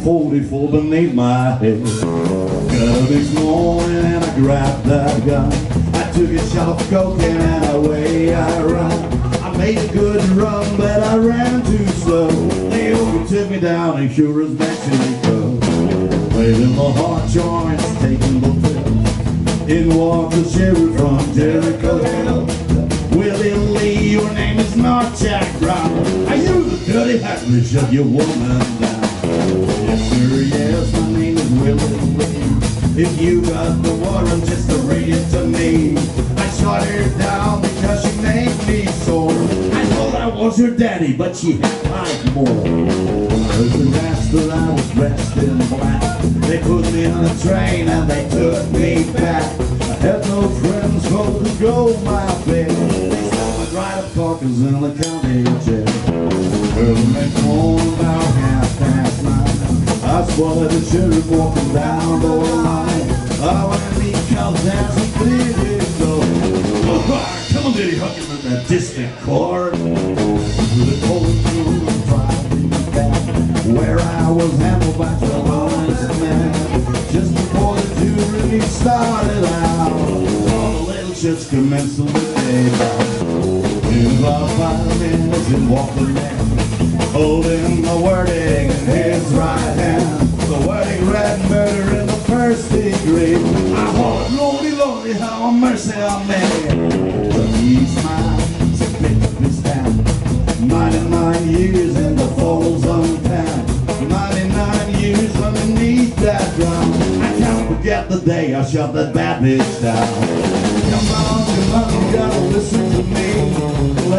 44 beneath my head. Got up this morning and I grabbed that gun. I took a shot of cocaine and away I ran. I made a good run, but I ran too slow. They overtook me down in sure as Mexico. Waving the hard joints, taking the pills. In walked the sheriff from Jericho Hill. Willie Lee, your name is not Jack Brown. Are you the dirty hat that shut your woman down? Yes sir, yes, my name is Willie Lee. If you got the warrant, just to read it to me. I shot her down because she made me sore. I thought I was her daddy, but she had five more. Cause the rest that I was dressed in black. They put me on a train and they took me back. I had no friends for to go my way. They sent me right up Caucus in the county jail. Well, the next morning about 9:30, I spotted the sheriff walking down the line. I went to meet Cal dancing pretty low. Oh, come on, Diddy, hug him with that distant chord. Through the cold room and driving back, where I was handled by the honest man. Just before the jury started out, all the little chits commenced to lay down. In about 5 minutes, in walked the man, holding the wording in his right hand. The wording read murder in the first degree. I thought, Lordy, Lordy, how mercy on me. But he smiled, so picked up his hand. 99 years in the Falls on town. 99 years underneath that drum. I can't forget the day I shot that bad bitch down. Come on, you gotta listen to me.